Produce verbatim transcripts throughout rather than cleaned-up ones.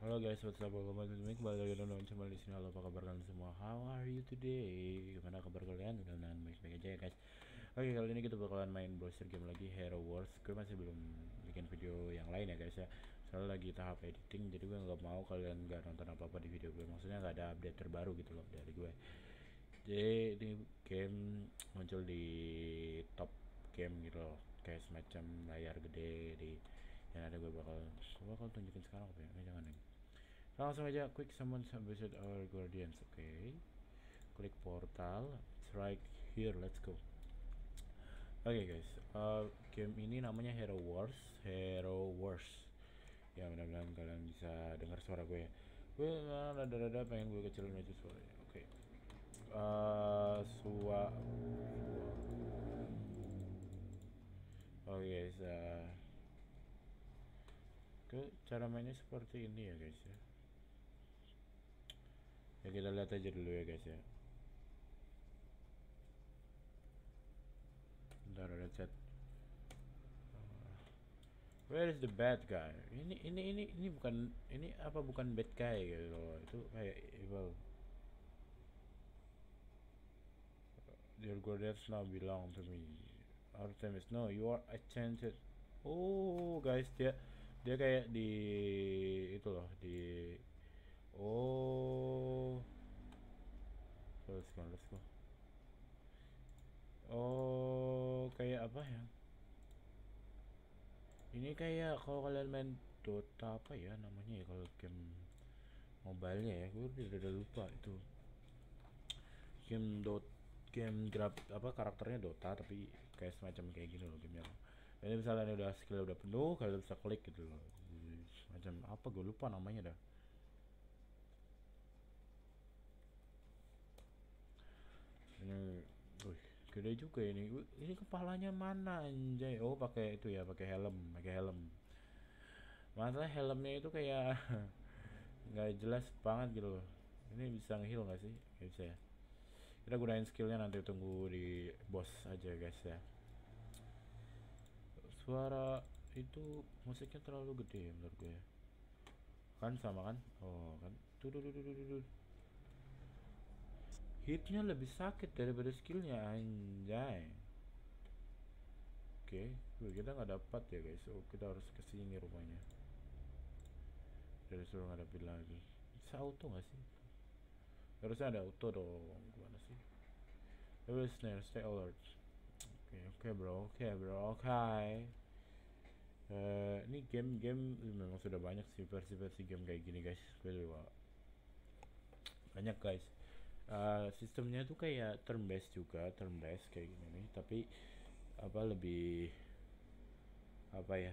Halo guys, what's up? Welcome back to me. Kembali lagi dengan channel di sini. Halo, apa kabar kalian semua? How are you today? Gimana kabar kalian? Mudah-mudahan baik-baik aja ya guys. Oke, kali ini kita bakalan main browser game lagi, Hero Wars. Gue masih belum bikin video yang lain ya guys ya. Soalnya lagi tahap editing, jadi gue nggak mau kalian nggak nonton apa-apa di video gue. Maksudnya nggak ada update terbaru gitu loh dari gue. Jadi ini game muncul di top game gitu loh, kayak semacam layar gede di yang ada. Gue bakal gue bakal tunjukin sekarang apa ya? Eh, jangan nih. Langsung aja quick summon visit our guardians. Oke, okay. Klik portal. It's right here. Let's go. Oke okay, guys, uh, game ini namanya Hero Wars. Hero Wars. Ya mudah-mudahan kalian bisa dengar suara gue ya. Gue rada-rada pengen gue kecilin aja suaranya. Oke. Okay. Uh, sua. Oke okay, guys. Uh, ke cara mainnya seperti ini ya guys ya. Ya kita lihat aja dulu ya guys ya. Bentar ada chat. Where is the bad guy? Ini ini ini ini bukan ini apa bukan bad guy gitu loh. Itu kayak evil. Your guardians now belong to me. Artemis, no, you are enchanted. Oh guys, dia dia kayak di itu loh di oh so, let's go let's go. Oh kayak apa ya? Ini kayak kalau kalian main Dota apa ya namanya ya kalau game mobile ya, gue udah, udah lupa itu. Game dot game grab apa karakternya Dota tapi kayak semacam kayak gini loh gamenya. Ini misalnya ini udah skill udah penuh, kalian bisa klik gitu loh. Macam apa gue lupa namanya dah. Ini, wih, gede juga ini. Wih, ini kepalanya mana anjay? Oh pakai itu ya, pakai helm, pakai helm. Masalah helmnya itu kayak nggak jelas banget gitu loh. Ini bisa ngeheal nggak sih? Gak bisa ya. Kita gunain skillnya nanti, tunggu di boss aja guys ya. Suara itu musiknya terlalu gede ya menurut gue ya. Kan sama kan? Oh kan. Tuh tuh tuh tuh tuh tuh. Hitnya lebih sakit daripada skillnya anjay. Oke, okay. Kita nggak dapat ya guys. Oh kita harus kesini rupanya. Dari suruh ngadepin lagi. Bisa auto nggak sih? Harusnya ada auto dong. Gimana sih? Level snare, stay alert. Oke okay, oke okay, bro, oke okay, bro, oke. Okay. Uh, ini game-game memang sudah banyak sih versi-versi game kayak gini guys. Gue juga banyak guys. Uh, sistemnya tuh kayak turn based juga, turn based kayak gini nih. Tapi apa lebih apa ya?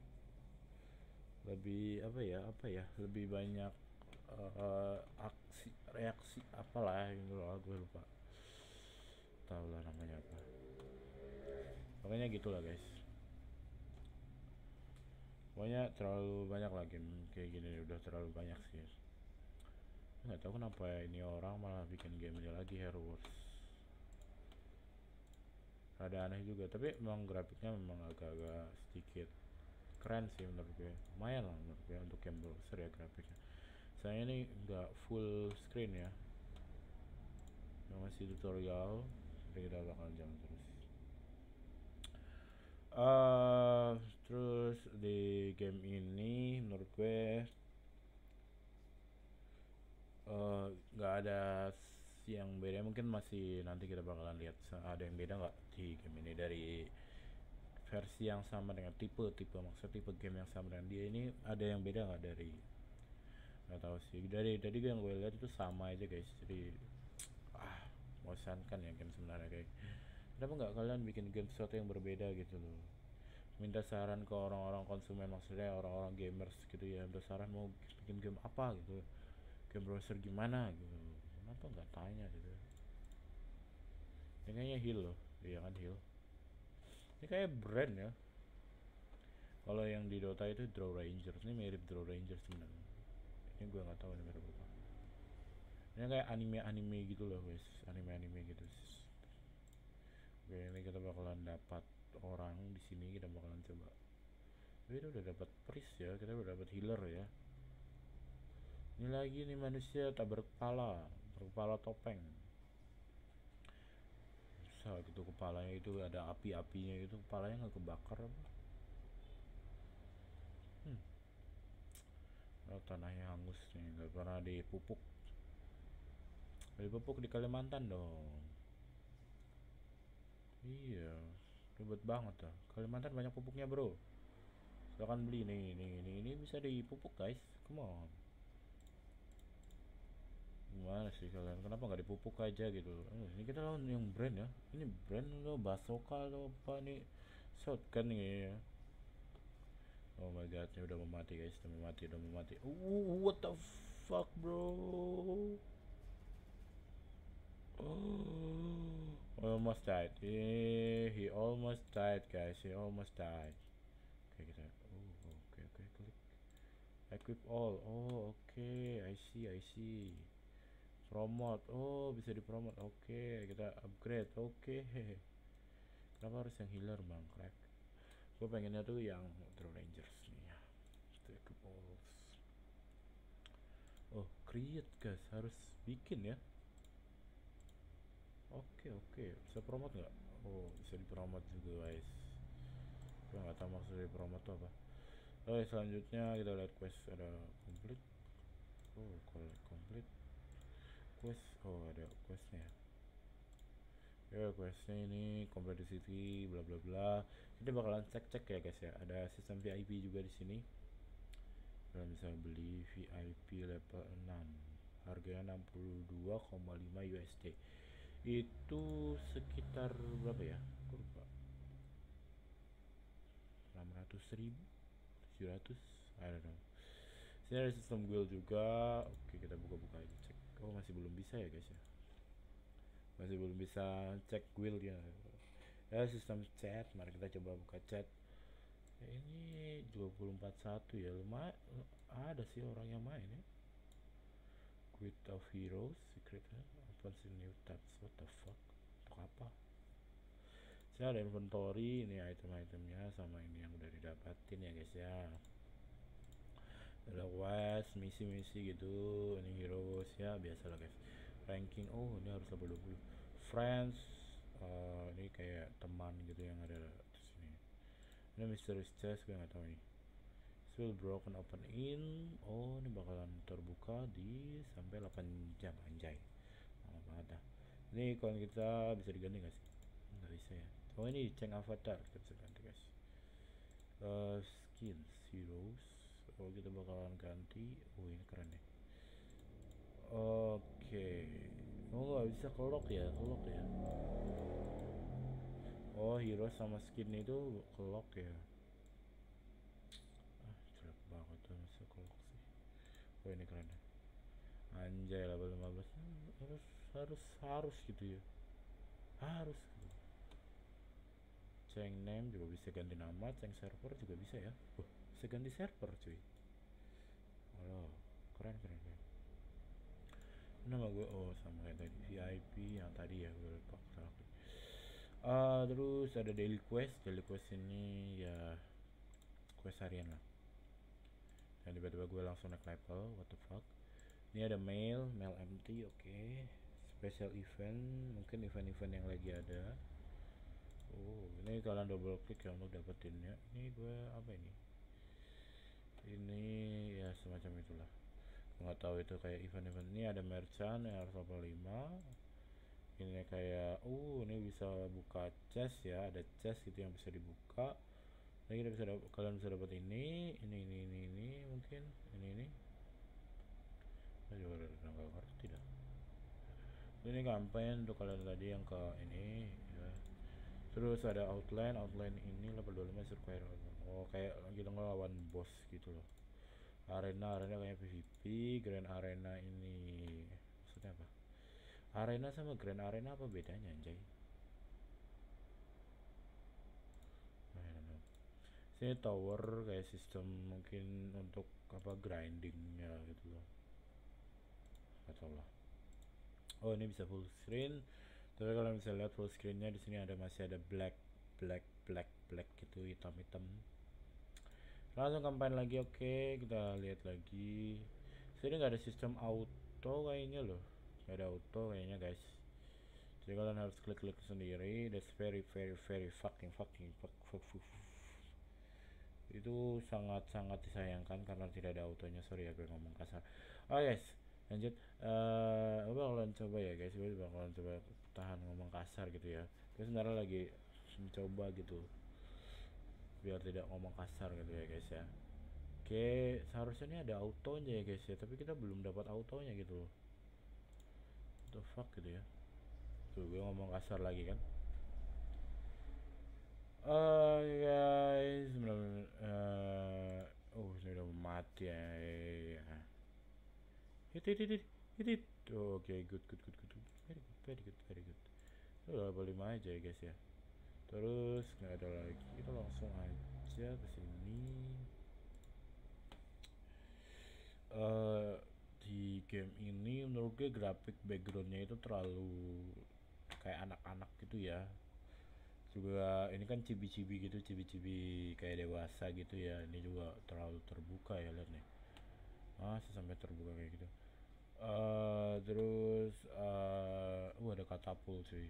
Lebih apa ya? Apa ya? Lebih banyak uh, aksi, reaksi apalah gitu loh. Gue lupa. Tahu lah namanya apa. Pokoknya gitulah guys. Pokoknya terlalu banyak lah game kayak gini, udah terlalu banyak sih. Nggak tahu kenapa ini orang malah bikin game ini lagi, Hero Wars. Rada aneh juga, tapi memang grafiknya memang agak-agak sedikit keren sih menurut gue. Lumayan lah menurut gue untuk game browser ya grafiknya. Saya ini nggak full screen ya, yang masih tutorial, jadi kita bakal jalan terus. Uh, terus di game ini menurut gue nggak uh, ada yang beda, mungkin masih nanti kita bakalan lihat ada yang beda nggak di game ini dari versi yang sama dengan tipe tipe maksud tipe game yang sama dengan dia ini, ada yang beda nggak dari nggak tahu sih. Dari tadi yang gue lihat itu sama aja guys, jadi ah bosankan ya game sebenarnya. Kayak kenapa nggak kalian bikin game sesuatu yang berbeda gitu loh, minta saran ke orang-orang konsumen, maksudnya orang-orang gamers gitu ya, minta saran mau bikin game apa gitu, game browser gimana gitu, kenapa nggak tanya gitu. Ini kayaknya heal loh, iya kan heal, ini kayak brand ya. Kalau yang di Dota itu Draw Rangers, ini mirip Draw Rangers sebenarnya. Ini gue nggak tahu ini mirip apa. Ini kayak anime-anime gitu loh guys, anime-anime gitu. Oke, ini kita bakalan dapat orang di sini, kita bakalan coba. Kita udah dapat priest ya, kita udah dapat healer ya. Ini lagi nih manusia tak berkepala, berkepala topeng. Bisa gitu kepalanya itu ada api-apinya gitu, kepalanya nggak kebakar apa? Hmm. Oh, tanahnya hangus nih, nggak pernah dipupuk. Dipupuk di Kalimantan dong. Iya, ribet banget dah. Kalimantan banyak pupuknya bro. Silahkan beli nih, nih, nih, ini bisa dipupuk guys. Come on. Gimana sih kalian? Kenapa nggak dipupuk aja gitu? Eh, ini kita lawan yang brand ya. Ini brand lo Basoka lo apa nih? Shotgun nih ya. Oh my god, ini udah mau mati guys, udah mau mati, udah mau mati. Uh, what the fuck bro? Oh, almost died. Yeah, he almost died guys. He almost died. Oke kita. Oh, oke oke klik. Equip all. Oh, oke. I see, I see. Promote. Oh, bisa dipromot. Oke, kita upgrade. Oke. Kenapa harus yang healer bang? Crack. Gue pengennya tuh yang True Rangers nih ya. Itu equip all. Oh, create guys. Harus bikin ya. Oke oke. Bisa promote nggak? Oh, bisa dipromot juga guys. Gue nggak tahu maksud dari promote tuh apa. Oke, selanjutnya kita lihat quest ada complete. Oh, collect complete. Quest. Oh, ada questnya. Ya, questnya ini complete the city, bla bla bla. Kita bakalan cek-cek ya guys ya. Ada sistem V I P juga di sini. Kalian bisa beli V I P level enam. Harganya enam puluh dua koma lima U S D. Itu sekitar berapa ya? Aku lupa. enam ratus ribu? tujuh ratus? I don't know. Sini ada sistem guild juga. Oke, kita buka-buka aja cek. Oh, masih belum bisa ya guys ya. Masih belum bisa cek guild ya. Ya, sistem chat. Mari kita coba buka chat. Ya, ini dua puluh empat satu ya. Lumayan ada sih orang yang main ya. Quit of Heroes secret open new tabs. What the fuck? Untuk apa? Saya ada inventory, ini item-itemnya sama ini yang udah didapatin ya guys ya. Ada quest, misi-misi gitu, ini heroes ya biasa lah guys. Ranking, oh ini harus level dua puluh. Friends, uh, ini kayak teman gitu yang ada di sini. Ini mysterious chest, gue nggak tahu ini. Will broken open in, oh ini bakalan terbuka di sampai delapan jam anjay. Lama banget dah. Ini kalau kita bisa diganti nggak sih? Nggak bisa ya. Oh ini change avatar kita bisa ganti guys. Uh, skins heroes. Oh kita bakalan ganti. Oh ini keren deh. Oke. Okay. Oh nggak bisa kelok ya, kelok ya. Oh hero sama skin itu kelok ya. Ah jelek banget tuh bisa kelok sih. Oh ini keren deh. Anjay level lima belas harus harus harus gitu ya. Harus gitu. Change name juga bisa ganti nama, change server juga bisa ya. Wah, bisa ganti server cuy. Halo, keren keren keren. Nama gue oh sama kayak tadi V I P yang tadi ya gue lupa salah. Uh, terus ada daily quest, daily quest ini ya quest harian lah. Dan tiba-tiba gue langsung naik level, what the fuck. Ini ada mail, mail empty, oke. Okay. Special event, mungkin event-event yang lagi ada. Oh, ini kalian double klik ya untuk dapetinnya. Ini gue apa ini? Ini ya semacam itulah. Nggak tahu itu kayak event-event. Ini ada merchant yang harus level lima. Ini kayak uh ini bisa buka chest ya, ada chest gitu yang bisa dibuka. Nah, kita bisa dapet, kalian bisa dapat ini, ini ini ini ini mungkin ini ini. Saya juga udah nggak ngerti dah. Ini campaign untuk kalian tadi yang ke ini ya. Terus ada outline, outline ini level dua puluh lima Survivor. Oh kayak lagi ngelawan boss gitu loh. Arena, arena kayak P V P, Grand Arena ini maksudnya apa? Arena sama Grand Arena apa bedanya anjay? I don't know. Sini tower kayak sistem mungkin untuk apa grindingnya gitu loh. Gak tau lah. Oh ini bisa full screen. Tapi kalau bisa lihat full screennya di sini ada masih ada black black black black gitu hitam hitam. Langsung campaign lagi, oke okay, kita lihat lagi. Sini nggak ada sistem auto kayaknya loh, nggak ada auto kayaknya guys. Jadi kalian harus klik-klik sendiri. That's very very very fucking fucking fuck, fuck, fuck, fuck. Itu sangat-sangat disayangkan karena tidak ada autonya. Sorry ya gue ngomong kasar. Oh guys, lanjut. Eh, uh, bakalan coba ya guys, gue bakalan coba tahan ngomong kasar gitu ya. Gue sebenarnya lagi mencoba gitu biar tidak ngomong kasar gitu ya guys ya. Oke, seharusnya ini ada autonya ya guys ya, tapi kita belum dapat autonya gitu loh. What the fuck gitu ya. Tuh gue ngomong kasar lagi kan. Uh, guys, bener-bener, uh, oh ini udah mati ya. Hit hit hit hit hit hit. Oh, oke, okay, good good good good good. Very good very good very good. Itu level lima aja ya guys ya. Terus nggak ada lagi, kita langsung aja ke sini. Uh, di game ini menurut gue grafik backgroundnya itu terlalu kayak anak-anak gitu ya. Juga ini kan cibi-cibi gitu, cibi-cibi kayak dewasa gitu ya. Ini juga terlalu terbuka ya, lihat nih. Ah, sampai terbuka kayak gitu. Uh, terus uh, uh ada katapul cuy.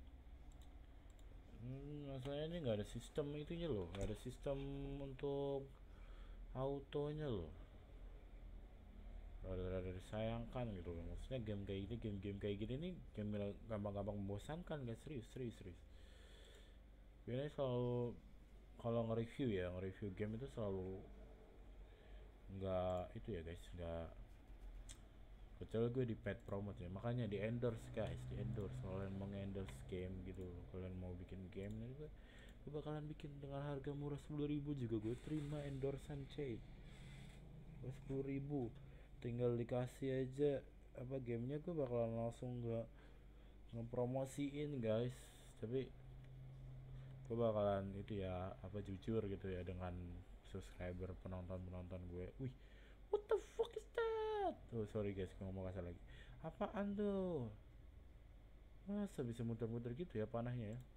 Hmm, masalahnya ini nggak ada sistem itunya loh, nggak ada sistem untuk autonya loh. Rada-rada disayangkan gitu loh. Maksudnya game kayak gini, game-game kayak gini nih game gampang-gampang membosankan guys, serius serius serius. Biasanya selalu kalau nge-review ya, nge-review game itu selalu nggak itu ya guys, nggak, kecuali gue di paid promote ya, makanya di endorse guys, di endorse. Kalau kalian mau endorse game gitu, kalian mau bikin game nih, gue, gue bakalan bikin dengan harga murah sepuluh ribu juga gue terima endorsean cuy. Sepuluh ribu tinggal dikasih aja apa gamenya, gue bakalan langsung gak ngepromosiin guys. Tapi gue bakalan itu ya, apa, jujur gitu ya dengan subscriber, penonton penonton gue. Wih, what the fuck is that? Oh sorry guys, gue ngomong kasar lagi. Apaan tuh? Masa bisa muter-muter gitu ya panahnya ya?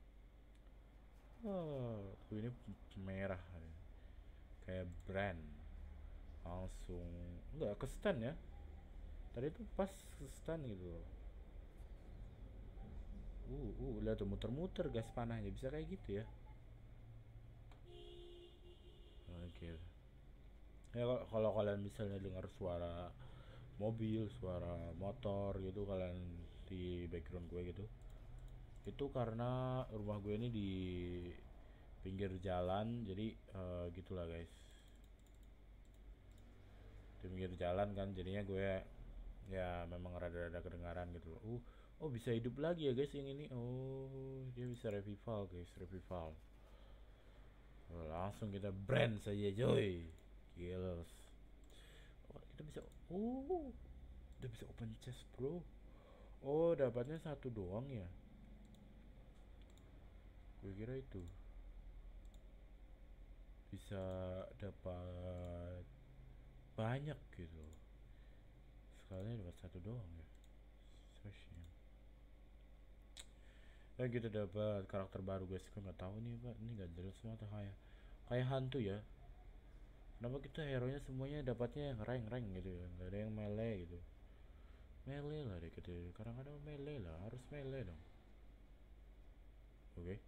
Oh, ini merah kayak brand. Langsung enggak ke stand ya. Tadi tuh pas ke stand gitu loh. Uh, uh, lihat tuh muter-muter gas panahnya bisa kayak gitu ya. Oke. Okay. Ya kalau kalian misalnya dengar suara mobil, suara motor gitu kalian di background gue gitu, itu karena rumah gue ini di pinggir jalan, jadi uh, gitulah guys, di pinggir jalan kan, jadinya gue ya memang rada-rada kedengaran gitu loh. Uh, oh bisa hidup lagi ya guys yang ini. Oh dia bisa revival guys, revival. Oh, langsung kita brand saja joy, kills. Oh kita bisa, oh udah bisa open chest bro. Oh dapatnya satu doang ya, gue kira itu bisa dapat banyak gitu, sekalinya dapat satu doang ya. So shame. Dan kita dapat karakter baru guys, gue nggak tahu nih pak, ini nggak jelas semua atau kayak kayak hantu ya. Kenapa kita hero nya semuanya dapatnya yang rank rank gitu ya, nggak ada yang melee gitu. Melee lah deh gitu, kadang-kadang melee lah, harus melee dong. Oke, okay.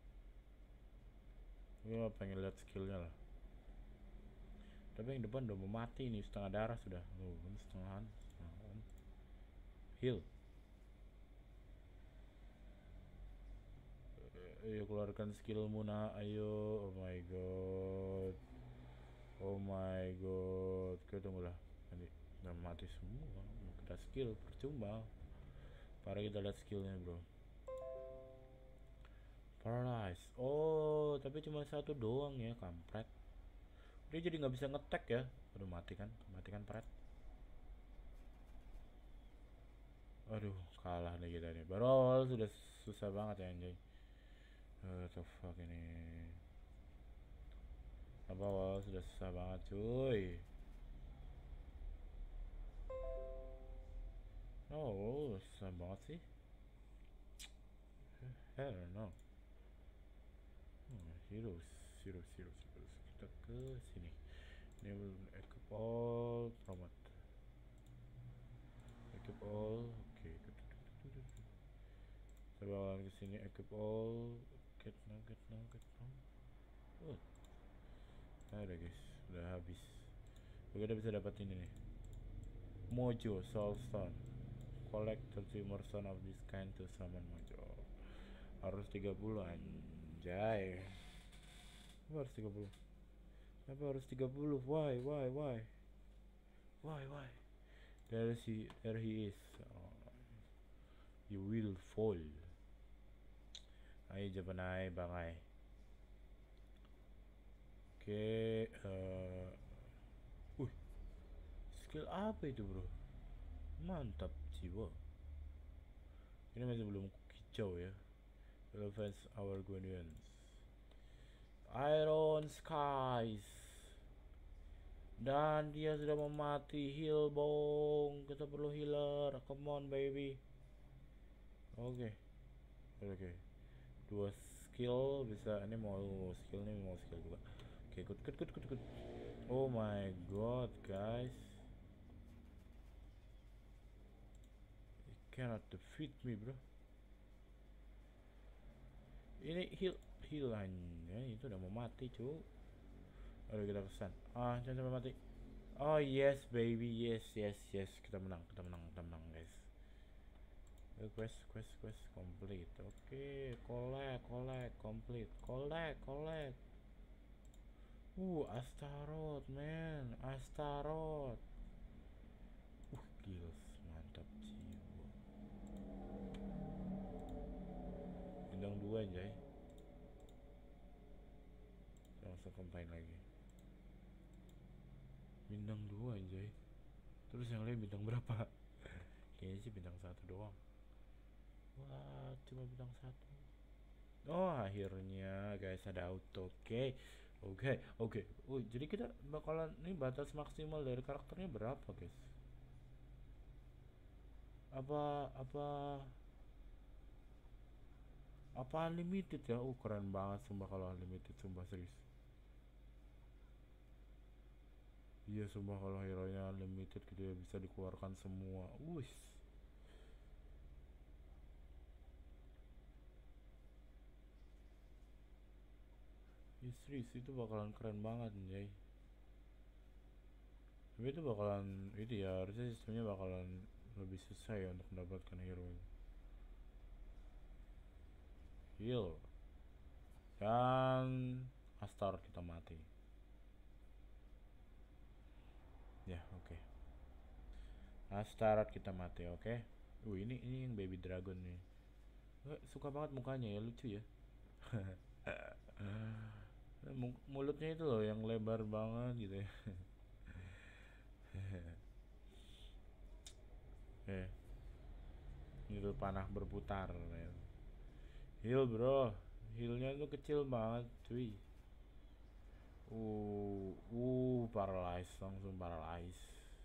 Gue pengen lihat skillnya lah. Tapi yang depan udah mau mati nih, setengah darah sudah. Oh, ini setengahan, setengahan. Heal. Ayo keluarkan skillmu nak, ayo. Oh my god. Oh my god. Oke tunggu lah, nanti udah mati semua. Kita skill percuma. Para kita lihat skillnya bro. Paralyze. Oh tapi cuma satu doang ya, kampret. Dia jadi nggak bisa ngetek ya. Aduh mati kan, mati kan pret. Aduh kalah nih kita nih. Baru awal sudah susah banget ya anjay. What the fuck ini. Apa awal sudah susah banget cuy. Oh susah banget sih. I don't know. Hmm, heroes, heroes, heroes, heroes. Kita ke sini. Ini belum equip all promote. Keep all. Get now, get now, get now. Oh, nah udah guys, udah habis. Oke, udah bisa dapat ini nih. Mojo Soulstone. Collect thirty more stone of this kind to summon Mojo. Harus tiga puluh anjay. Kenapa harus tiga puluh? Kenapa harus tiga puluh? Why, why, why? Why, why? There he, there he is. Oh, you will fall. Ayo jabanai bangai. Oke, okay, uh, uh, skill apa itu bro? Mantap jiwa. Ini masih belum hijau ya. Elephants our guardians. Iron Skies. Dan dia sudah memati. Heal bong. Kita perlu healer. Come on baby. Oke, okay. Oke okay. Dua skill bisa. Ini mau skill nih, mau skill juga. Oke, okay, good, good, good, good, good. Oh my god guys, you cannot defeat me bro. Ini heal, heal hanya itu udah mau mati cu. Aduh kita pesan. Ah jangan sampai mati. Oh yes baby, yes yes yes, kita menang, kita menang, kita menang guys. Uh, quest quest quest complete. Oke, okay. collect collect complete, collect collect. Uh Astaroth man, Astaroth. Uh gils, mantap jiwa. Bintang dua anjay. Langsung combine lagi. Bintang dua anjay. Terus yang lain bintang berapa? Kayaknya sih bintang satu doang. Wah, cuma bintang satu. Oh, akhirnya guys ada auto. Oke. Okay. Oke, okay, oke. Okay. Oh, jadi kita bakalan ini batas maksimal dari karakternya berapa, guys? Apa apa apa unlimited ya? Oh, keren banget sumpah kalau unlimited, sumpah serius. Iya, sumpah kalau hero-nya unlimited gitu ya, bisa dikeluarkan semua. Wih. Ya serius, itu bakalan keren banget anjay. Tapi itu bakalan itu ya, harusnya sistemnya bakalan lebih susah ya untuk mendapatkan hero. Heal. Dan Astar kita mati. Ya, oke. Okay. Astaroth kita mati, oke. Okay? Uh, ini ini yang baby dragon nih. Uh, suka banget mukanya ya, lucu ya. Mulutnya itu loh yang lebar banget gitu ya. Eh, itu panah berputar ya. Heal bro, healnya tuh kecil banget cuy. Uh, uh, paralyze, langsung paralyze.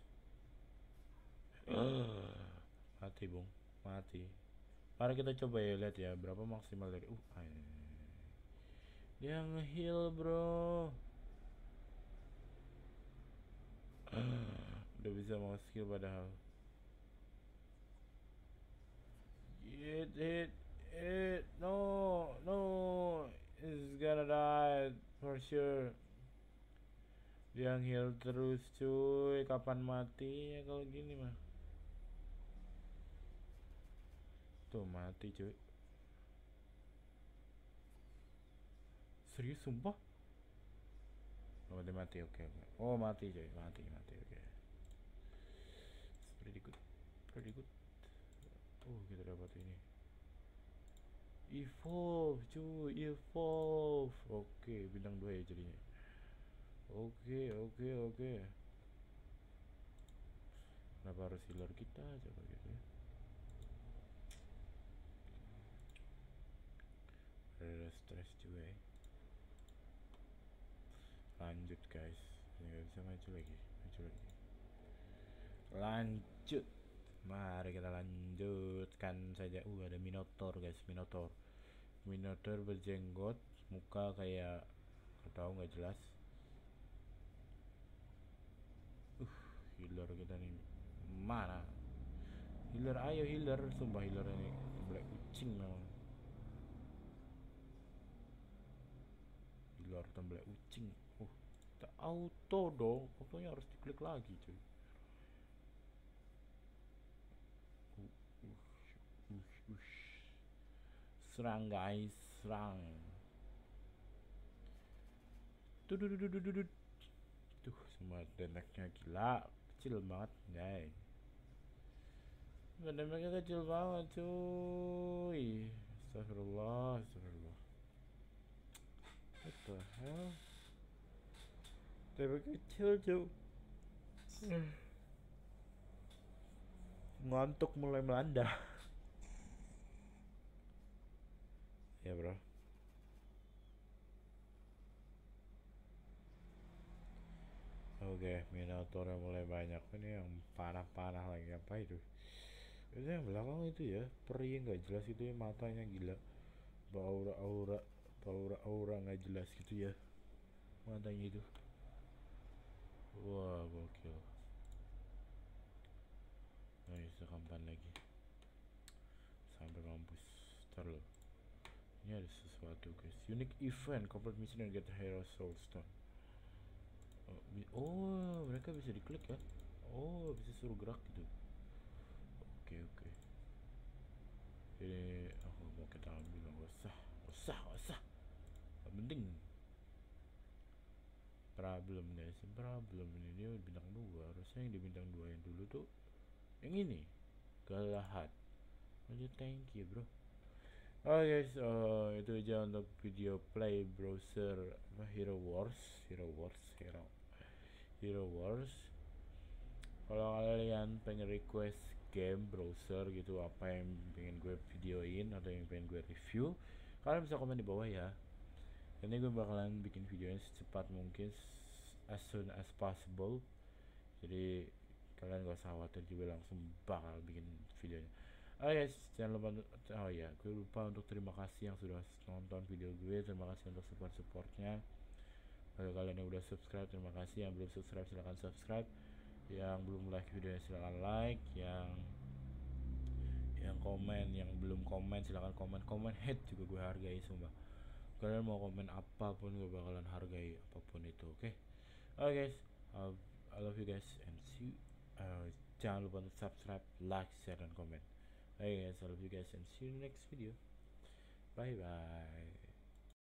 Uh, mati bung, mati. Mari kita coba ya, lihat ya berapa maksimal dari. Uh, ay. Dia nge-heal bro. Udah bisa mau skill padahal. Hit, hit, hit. No, no. It's gonna die for sure. Dia heal terus cuy. Kapan mati ya kalau gini mah? Tuh mati cuy. Serius sumpah? Oh dia mati, oke okay, oke. Okay. Oh mati cuy, mati mati oke. Okay. Pretty good, pretty good. Oh kita dapat ini. Evolve cuy, evolve. Oke, okay, bintang dua ya jadinya. Oke, okay, oke, okay, oke. Okay. Kenapa harus healer kita coba gitu ya? Ada stress juga ya. Lanjut guys, ini gak bisa maju lagi, maju lagi. Lanjut, mari kita lanjutkan saja. Uh ada Minotaur guys, Minotaur. Minotaur berjenggot, muka kayak gak tahu nggak jelas. Uh healer kita nih, mana? Healer ayo healer, sumpah healer ini black kucing memang. gelar tembelak ucing. Uh, tak auto dong, autonya harus diklik lagi cuy. Uh, uh, uh, uh. Serang guys, serang. Tuh, tuh, tuh, tuh, tuh, tuh. Tuh, semua damage-nya gila, kecil banget guys. Damage-nya kecil banget cuy. Astagfirullah, astagfirullah. What the hell? Damage kecil cuy. Ngantuk mulai melanda. Ya bro. Oke, okay, Minotaur mulai banyak. Ini yang parah-parah lagi. Apa itu? Itu yang belakang itu ya, peri nggak jelas itu ya, matanya gila. Aura-aura, aura-aura nggak jelas gitu ya. Matanya itu. Wah, gokil. Nice, kampan lagi. Sampai mampus. Ntar lo. Ini ada sesuatu guys. Unique event, complete mission and get the hero soul stone. Oh, oh, mereka bisa diklik ya. Oh, bisa suruh gerak gitu. Oke, oke. Ini aku mau kita ambil, nggak usah, nggak usah, nggak usah. Gak penting. Problem guys, problem ini dia bintang dua. Harusnya yang di bintang dua yang dulu tuh yang ini Galahad. Aja thank you bro. Oh guys, uh, itu aja untuk video play browser Hero Wars, Hero Wars, Hero Hero Wars. Kalau kalian pengen request game browser gitu, apa yang pengen gue videoin atau yang pengen gue review, kalian bisa komen di bawah ya. Ini gue bakalan bikin videonya secepat mungkin, as soon as possible. Jadi kalian gak usah khawatir juga, langsung bakal bikin videonya. Oh guys, jangan lupa, oh ya, gue lupa untuk terima kasih yang sudah nonton video gue. Terima kasih untuk support supportnya. Kalau kalian yang udah subscribe, terima kasih. Yang belum subscribe silahkan subscribe. Yang belum like videonya silahkan like. Yang yang komen, yang belum komen silahkan komen. Komen hate juga gue hargai sumpah. Kalian mau komen apapun gue bakalan hargai apapun itu, oke? Okay? Oke guys, uh, I love you guys and see. Uh, jangan lupa untuk subscribe, like, share dan komen. Oke guys, I love you guys and see you in the next video. Bye bye.